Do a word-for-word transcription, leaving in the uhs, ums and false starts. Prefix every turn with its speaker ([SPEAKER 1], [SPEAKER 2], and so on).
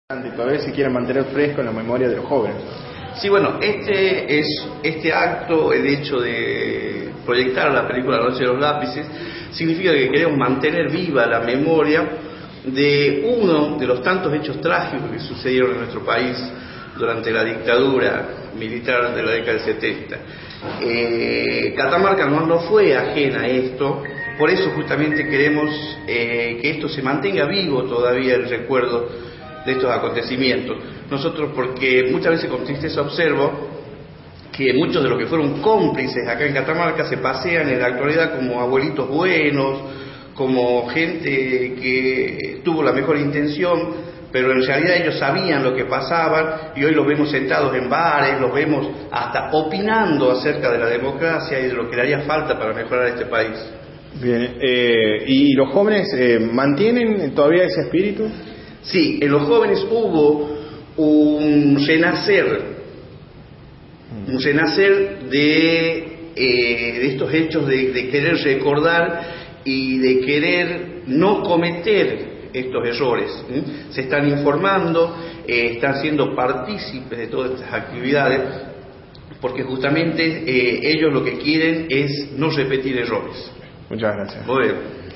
[SPEAKER 1] Todavía se quiere mantener fresco en la memoria de los jóvenes.
[SPEAKER 2] Sí, bueno, este es este acto, el hecho de proyectar la película La Noche de los Lápices, significa que queremos mantener viva la memoria de uno de los tantos hechos trágicos que sucedieron en nuestro país durante la dictadura militar de la década del setenta. Eh, Catamarca no, no fue ajena a esto, por eso justamente queremos eh, que esto se mantenga vivo todavía el recuerdo de estos acontecimientos. Nosotros, porque muchas veces con tristeza observo que muchos de los que fueron cómplices acá en Catamarca se pasean en la actualidad como abuelitos buenos, como gente que tuvo la mejor intención, pero en realidad ellos sabían lo que pasaba y hoy los vemos sentados en bares, los vemos hasta opinando acerca de la democracia y de lo que le haría falta para mejorar este país.
[SPEAKER 1] Bien, eh, ¿y los jóvenes eh, mantienen todavía ese espíritu?
[SPEAKER 2] Sí, en los jóvenes hubo un renacer, un renacer de, eh, de estos hechos de, de querer recordar y de querer no cometer estos errores. ¿sí? Se están informando, eh, están siendo partícipes de todas estas actividades, porque justamente eh, ellos lo que quieren es no repetir errores.
[SPEAKER 1] Muchas gracias.
[SPEAKER 2] Muy bien.